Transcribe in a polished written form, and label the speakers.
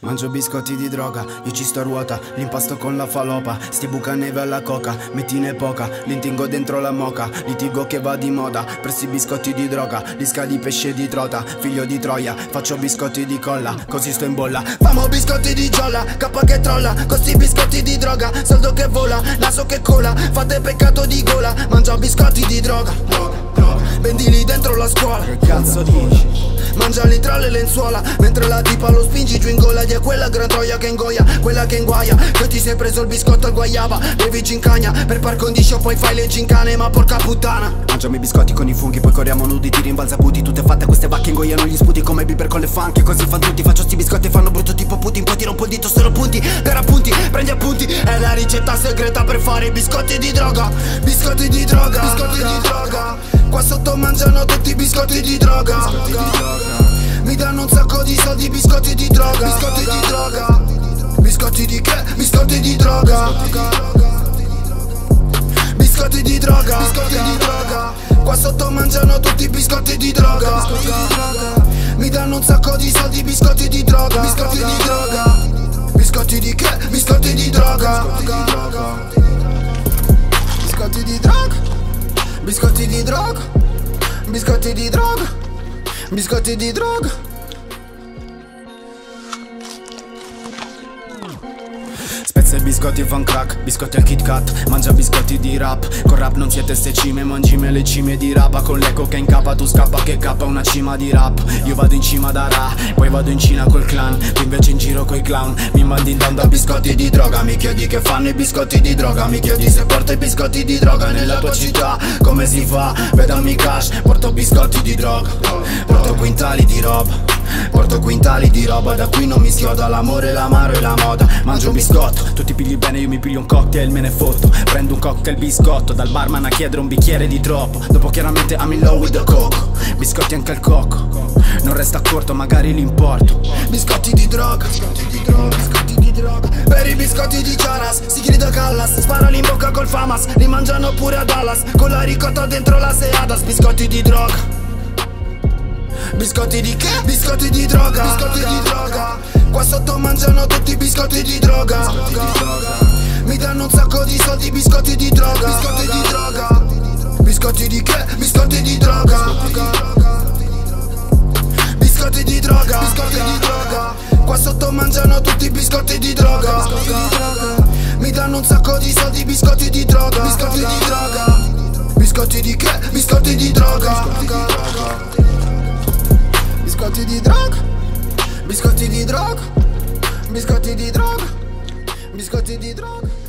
Speaker 1: Mangio biscotti di droga, io ci sto a ruota, l'impasto con la falopa, sti buca neve alla coca, mettine poca, l'intingo dentro la moca, litigo che va di moda, per sti biscotti di droga, lisca di pesce di trota, figlio di Troia, faccio biscotti di colla, così sto in bolla. Famo biscotti di giolla, cappa che trolla, con sti biscotti di droga, soldo che vola, naso che cola, fate peccato di gola, mangio biscotti di droga, vendili dentro la scuola. Che cazzo dici? Mangiali tra le lenzuola, mentre la tipa lo spingi giù in gola. Di quella gran troia che ingoia, quella che inguaia, che ti sei preso il biscotto al guayaba, bevi gincagna, per par condicio poi fai le gincane, ma porca puttana. Mangiamo i biscotti con i funghi, poi corriamo nudi, tiri in balzabuti, tutte fatte queste vacche ingoiano gli sputi come Bieber con le funky, così fan tutti. Faccio sti biscotti e fanno brutto tipo Putin, poi ti rompo il dito, solo punti, per appunti, prendi appunti. È la ricetta segreta per fare i biscotti di droga, biscotti di droga, biscotti di droga. Qua sotto mangiano tutti i biscotti di droga, mi danno un sacco di soldi, biscotti di droga, biscotti di droga. Biscotti di che? Biscotti di droga, biscotti di droga, biscotti di droga. Qua sotto mangiano tutti i biscotti di droga, mi danno un sacco di soldi, biscotti di droga, biscotti di droga. Biscotti di che? Biscotti di droga, biscotti di droga, biscotti di droga, biscotti di droga, biscotti di droga. Spezza i biscotti e fan crack, biscotti al Kit Kat, mangia biscotti di rap. Con rap non siete ste cime, mangime le cime di rapa. Con l'eco che incappa, tu scappa che cappa una cima di rap. Io vado in cima da Ra, poi vado in Cina col clan, tu invece in giro coi clown. Mi mandi in down da biscotti di droga, mi chiedi che fanno i biscotti di droga, mi chiedi se porto i biscotti di droga nella tua città. Come si fa? Vedami cash, porto biscotti di droga, porto quintali di roba, porto quintali di roba. Da qui non mi schioda l'amore, l'amaro e la moda. Mangio un biscotto, tu ti pigli bene, io mi piglio un cocktail, me ne fotto. Prendo un cocktail biscotto, dal barman a chiedere un bicchiere di troppo. Dopo chiaramente I'm in love with the coco, biscotti anche al cocco, non resta corto, magari l'importo. Biscotti di droga, biscotti di droga, biscotti di droga. Per i biscotti di Charas, si grida Callas, sparali in bocca col Famas, li mangiano pure a Dallas, con la ricotta dentro la Seadas. Biscotti di droga, biscotti di che? Biscotti di droga, biscotti di droga. Qua sotto mangiano tutti i biscotti di droga, mi danno un sacco di soldi, biscotti di droga, biscotti di droga. Biscotti di che? Biscotti di droga, biscotti di droga, biscotti di droga. Qua sotto mangiano tutti i biscotti di droga, mi danno un sacco di soldi, biscotti di droga, biscotti di droga. Biscotti di che? Biscotti di droga, biscotti di droga, biscotti di droga, biscotti di droga, biscotti di droga.